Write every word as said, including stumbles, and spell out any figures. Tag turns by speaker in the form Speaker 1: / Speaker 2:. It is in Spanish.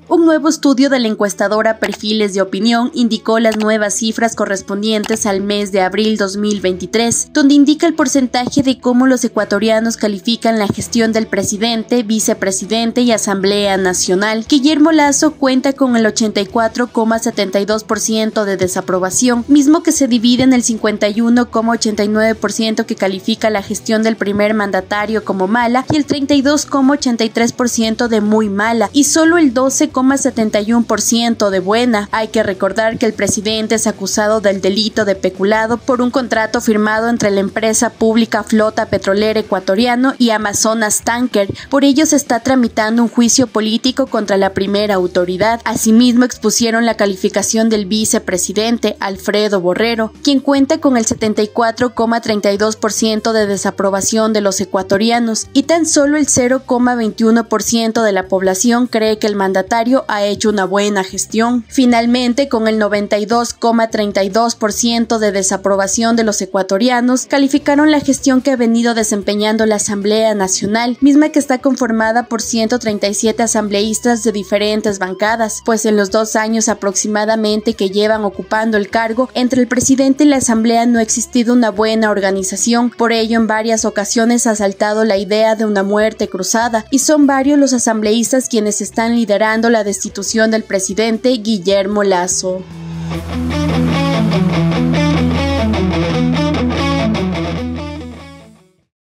Speaker 1: Un nuevo estudio de la encuestadora Perfiles de Opinión indicó las nuevas cifras correspondientes al mes de abril dos mil veintitrés, donde indica el porcentaje de cómo los ecuatorianos califican la gestión del presidente, vicepresidente y Asamblea Nacional. Guillermo Lasso cuenta con el ochenta y cuatro coma setenta y dos por ciento de desaprobación, mismo que se divide en el cincuenta y uno coma ochenta y nueve por ciento que califica la gestión del primer mandatario como mala y el treinta y dos coma ochenta y tres por ciento de muy mala y solo el doce coma setenta y uno por ciento de buena. Hay que recordar que el presidente es acusado del delito de peculado por un contrato firmado entre la empresa pública Flota Petrolera Ecuatoriano y Amazonas Tanker. Por ello se está tramitando un juicio político contra la primera autoridad. Asimismo expusieron la calificación del vicepresidente Alfredo Borrero, quien cuenta con el setenta y cuatro coma treinta y dos por ciento de desaprobación de los ecuatorianos y tan solo el cero coma veintiuno por ciento de la población cree que el mandatario ha hecho una buena gestión. Finalmente, con el noventa y dos coma treinta y dos por ciento de desaprobación de los ecuatorianos, calificaron la gestión que ha venido desempeñando la Asamblea Nacional, misma que está conformada por ciento treinta y siete asambleístas de diferentes bancadas, pues en los dos años aproximadamente que llevan ocupando el cargo, entre el presidente y la Asamblea no ha existido una buena organización. Por ello, en varias ocasiones ha saltado la idea de una muerte cruzada, y son varios los asambleístas quienes están liderando la destitución del presidente Guillermo Lasso.